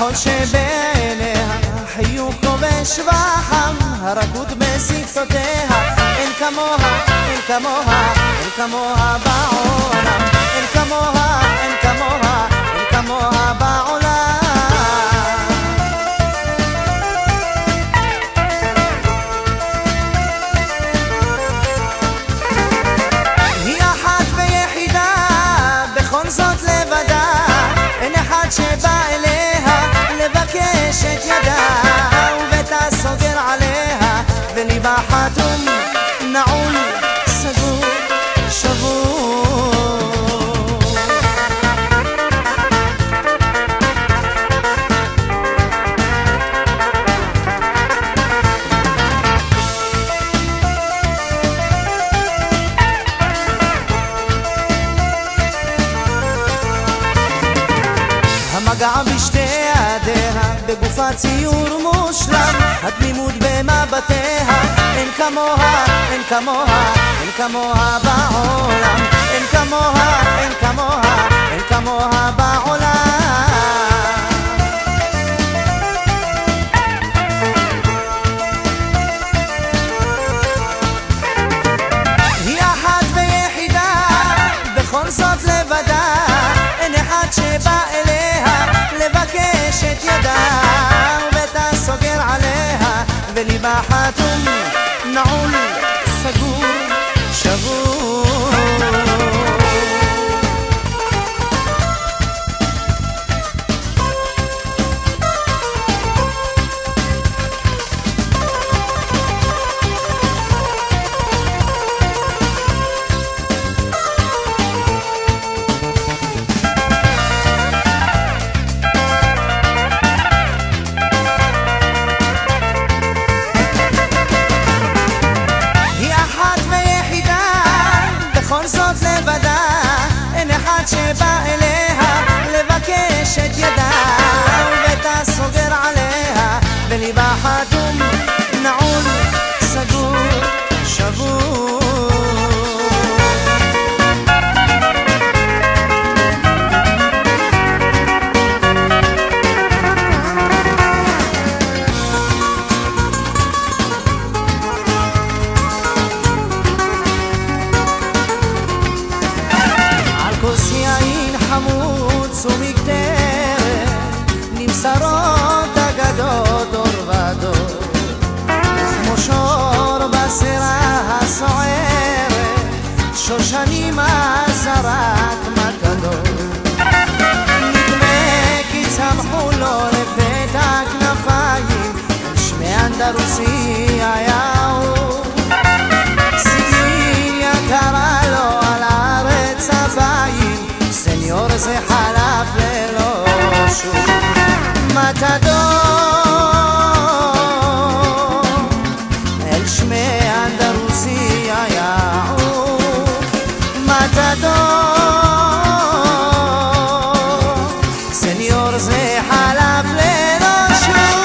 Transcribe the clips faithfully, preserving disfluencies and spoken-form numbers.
כחול שבעיניה, חיוך כובש וחם, הרכות בשפתותיה, אין כמוה, אין כמוה, אין כמוה בעולם, אין כמוה, אין כמוה, אין כמוה בעולם. היא אחת ויחידה, בכל זאת לבדה, אין אחד שבא אליה לבקש את ידה, וביתה סוגר עליה, וליבה חתום, נעול, סגור, שבור. המגע בשתי ידיה, בגופה ציור מושלם, התמימות במבטיה, אין כמוה, אין כמוה, אין כמוה בעולם, אין כמוה, אין כמוה, אין כמוה בעולם. היא אחת ויחידה, בכל זאת לבדה, אין אחד שבא אליה לבקש את ידה, וביתה סוגר עליה, וליבה חתום, נעול, סגור, שבור. שבא אליה לבקש את ידה, וביתה סוגר עליה, וליבה חתום, נעול, סגור, שבור. חמוץ ומקטרת, נמסרות אגדות דור ודור, וכמו שור בסירה הסוערת, שושנים הזרק מתדות. נדמה כי צמחו לו לפתע כנפיים, על שמי אנדלוסיה יאו, סיגיליה קרא לו על הארץ הבאים, סניור זה חלף ללא שוב. מתדור אל שמי אנדלוסיה יעוף, מתדור סניור זה חלף ללא שוב.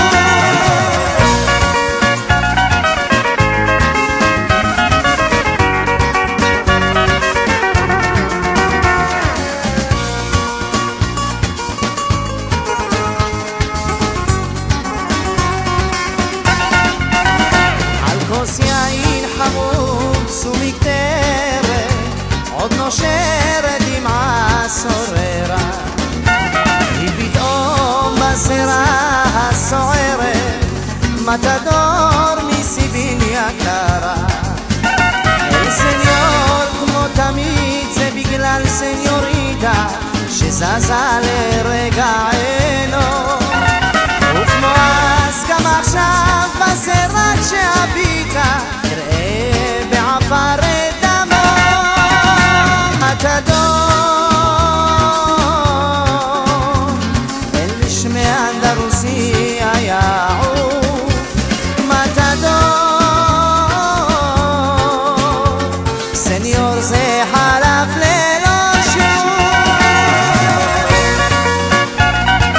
חמוץ ומקטרת, עוד נושרת דמעה סוררה, היא פתאום בסירה הסוערת, מתדור מסיביליה קרה. אל סניור כמו תמיד, זה בגלל סניוריטה שזזה לרגענו, וכמו אז גם עכשיו בסרט שהביטה נראה בעפר דמו. מתדור אל שמי אנדלוסיה יעוף, מתדור סניור זה חלף ללא שוב.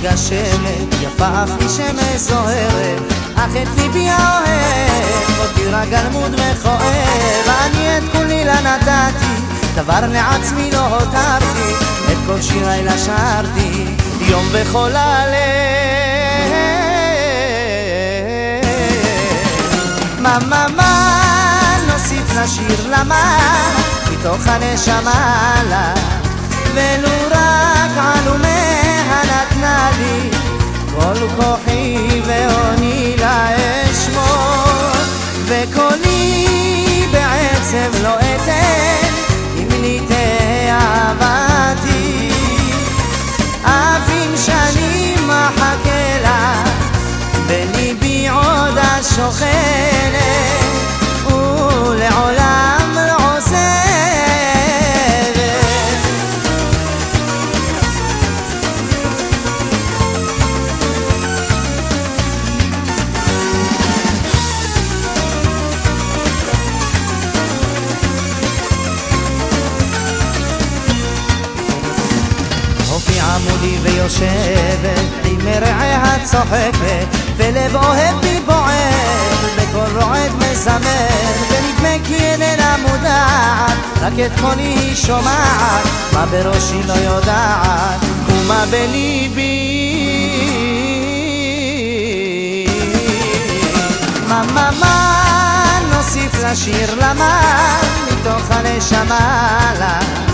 מתגשמת, יפה אף היא שמש זוהרת, אך את ליבי האוהב אותי גלמוד מכוער. אני את כולי לה נתתי, דבר לעצמי לא הותרתי, את כל שירי לה שרתי יום וכל הלב. מה מה מה נוסיף לשיר למה מתוך הנשמה לה, ולו רק עלומיה נתנה לי, כל כוחי ואוני לה אשמור, וקולי בעצם לא אתן אם לי תאהבתי, אף אם שנים אחכה לה בליבי עוד השוכנת, ולעולם לא עוזבת. אופי עמודי ויושבת עם מרעיה צוחקת, ולב אוהב בי בוער, בכל רועד מזמר, ונדמה כי איננה מודעת, רק את קולי היא שומעת, מה בראשי לא יודעת ומה בליבי. מה מה מה נוסיף לשיר למה מתוך הנשמה לה,